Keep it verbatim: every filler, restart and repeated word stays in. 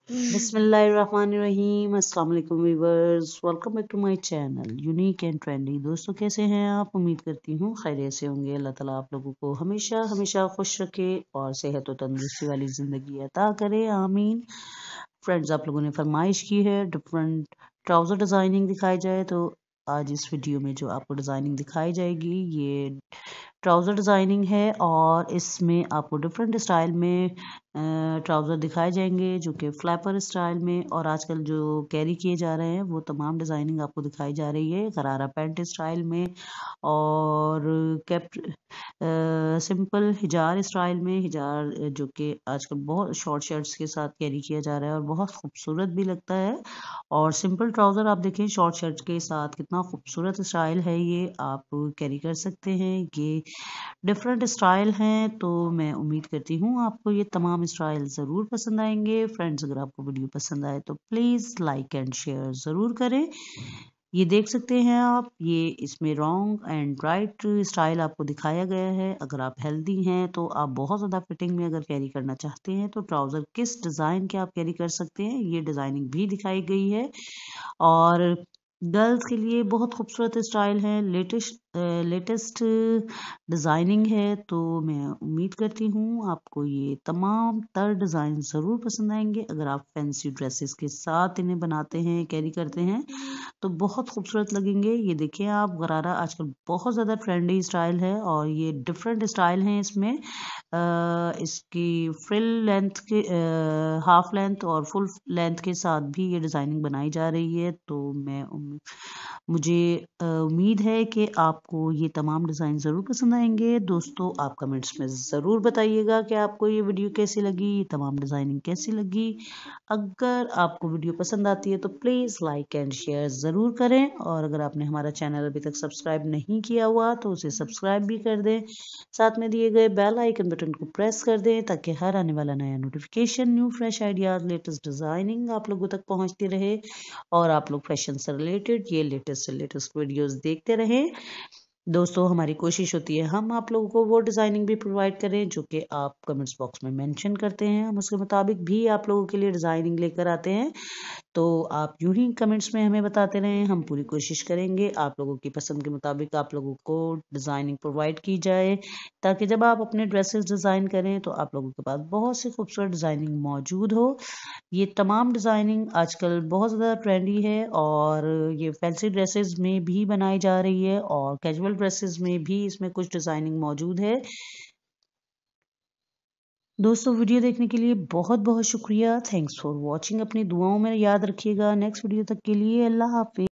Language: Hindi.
बिस्मिल्लाहिर्रहमानिर्रहीम। अस्सलाम वालेकुम viewers, welcome back to my channel unique and trendy. दोस्तों कैसे हैं आप? उम्मीद करती हूँ खैरियत से होंगे। अल्लाह ताला आप लोगों को हमेशा हमेशा खुश रखे और सेहत और तंदुरुस्ती वाली ज़िंदगी अता करे, आमीन। फ्रेंड्स, आप लोगों ने फरमाइश की है डिफरेंट ट्राउज़र डिज़ाइनिंग दिखाई जाए, तो आज इस वीडियो में जो आपको डिज़ाइनिंग दिखाई जाएगी ये ट्राउज़र डिज़ाइनिंग है और इसमें आपको डिफरेंट स्टाइल में ट्राउज़र दिखाए जाएंगे जो कि फ्लैपर स्टाइल में और आजकल जो कैरी किए जा रहे हैं वो तमाम डिज़ाइनिंग आपको दिखाई जा रही है गरारा पैंट स्टाइल में और कैप सिंपल हिजार स्टाइल में। हिजार जो कि आजकल बहुत शॉर्ट शर्ट्स के साथ कैरी किया जा रहा है और बहुत खूबसूरत भी लगता है। और सिंपल ट्राउज़र आप देखें शॉर्ट शर्ट के साथ कितना खूबसूरत स्टाइल है, ये आप कैरी कर सकते हैं। ये डिफरेंट स्टाइल हैं, तो मैं उम्मीद करती हूँ आपको ये तमाम स्टाइल ज़रूर पसंद आएंगे। फ्रेंड्स, अगर आपको वीडियो पसंद आए तो प्लीज़ लाइक एंड शेयर ज़रूर करें। ये देख सकते हैं आप, ये इसमें रॉन्ग एंड राइट स्टाइल आपको दिखाया गया है। अगर आप हेल्दी हैं तो आप बहुत ज़्यादा फिटिंग में अगर कैरी करना चाहते हैं तो ट्राउज़र किस डिज़ाइन के आप कैरी कर सकते हैं ये डिज़ाइनिंग भी दिखाई गई है। और गर्ल्स के लिए बहुत खूबसूरत स्टाइल है, लेटेस्ट लेटेस्ट डिज़ाइनिंग है, तो मैं उम्मीद करती हूँ आपको ये तमाम तर डिज़ाइन ज़रूर पसंद आएंगे। अगर आप फैंसी ड्रेसेस के साथ इन्हें बनाते हैं कैरी करते हैं तो बहुत खूबसूरत लगेंगे। ये देखिए आप, गरारा आजकल बहुत ज़्यादा ट्रेंडी स्टाइल है और ये डिफरेंट स्टाइल हैं इसमें। आ, इसकी फ्रिल लेंथ के हाफ लेंथ और फुल लेंथ के साथ भी ये डिज़ाइनिंग बनाई जा रही है, तो मैं मुझे उम्मीद है कि आपको ये तमाम डिज़ाइन ज़रूर पसंद आएंगे। दोस्तों, आप कमेंट्स में ज़रूर बताइएगा कि आपको ये वीडियो कैसी लगी, ये तमाम डिज़ाइनिंग कैसी लगी। अगर आपको वीडियो पसंद आती है तो प्लीज़ लाइक एंड शेयर ज़रूर करें और अगर आपने हमारा चैनल अभी तक सब्सक्राइब नहीं किया हुआ तो उसे सब्सक्राइब भी कर दें। साथ में दिए गए बेल आइकन बटन को प्रेस कर दें ताकि हर आने वाला नया notification, new fresh ideas, latest designing आप लोगों तक पहुंचती रहे और आप लोग फैशन से रिलेटेड ये लेटेस्ट से लेटेस्ट वीडियोस देखते रहें। दोस्तों, हमारी कोशिश होती है हम आप लोगों को वो डिज़ाइनिंग भी प्रोवाइड करें जो कि आप कमेंट्स बॉक्स में मेंशन करते हैं। हम उसके मुताबिक भी आप लोगों के लिए डिज़ाइनिंग लेकर आते हैं, तो आप यूं ही कमेंट्स में हमें बताते रहें। हम पूरी कोशिश करेंगे आप लोगों की पसंद के मुताबिक आप लोगों को डिज़ाइनिंग प्रोवाइड की जाए ताकि जब आप अपने ड्रेसेस डिज़ाइन करें तो आप लोगों के पास बहुत सी खूबसूरत डिज़ाइनिंग मौजूद हो। ये तमाम डिज़ाइनिंग आजकल बहुत ज़्यादा ट्रेंडी है और ये फैंसी ड्रेसेस में भी बनाई जा रही है और कैजुअल ड्रेसेस में भी इसमें कुछ डिज़ाइनिंग मौजूद है। दोस्तों, वीडियो देखने के लिए बहुत बहुत शुक्रिया। Thanks for watching. अपनी दुआओं में याद रखिएगा। नेक्स्ट वीडियो तक के लिए अल्लाह हाफिज़।